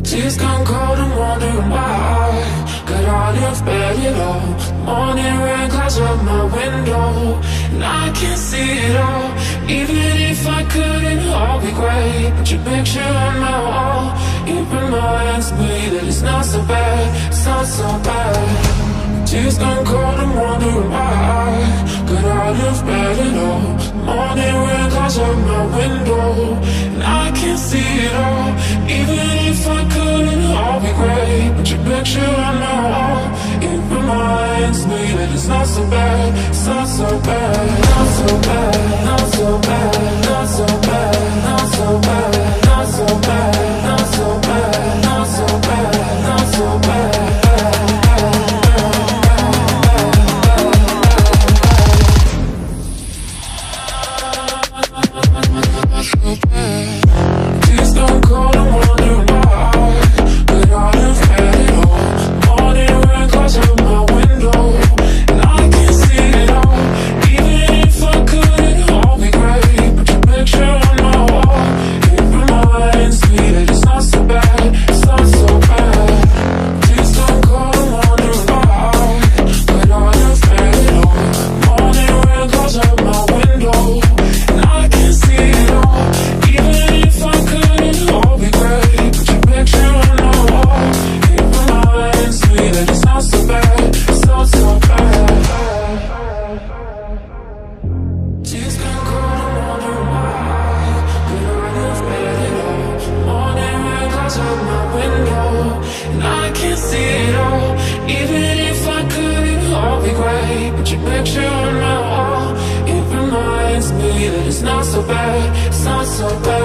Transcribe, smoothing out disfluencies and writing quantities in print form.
Tears gone cold, I'm wondering why. Got all your bed at all. Morning rain clouds up my window, and I can't see it all. Even if I could, it'd all be great. Put your picture on my wall. It reminds me that it's not so bad, it's not so bad. Tears gone cold, I'm wondering why. Got all your bed at all. Morning rain clouds up my window, and I can't see it all. Even if I could, it'd all be great. Put your picture on my wall. It reminds me that it's not so bad, it's not so bad, not so bad, not so bad, not so bad, not so bad, not so bad, not so bad, not so bad, not so bad. Please don't call, I'm wondering why. But I have had it all. Morning rain clouds up my window, and I can't see it all. Even if I could, it'd all be great. Put your picture on my wall. It reminds me that it's not so bad, it's not so bad. Please don't call, I'm wondering why. But I have had it all. Morning rain clouds up my window, and I can't see it all. Even if I could, it'd all be great. Put your picture on my wall. It reminds me that it's not so bad, it's not so bad. Tears gone cold, I'm wondering why. But I have had it all. Morning rain clouds up my window, and I can't see it all. Even if I could, it'd all be great. Put your picture on my wall. It reminds me that it's not so bad, it's not so bad.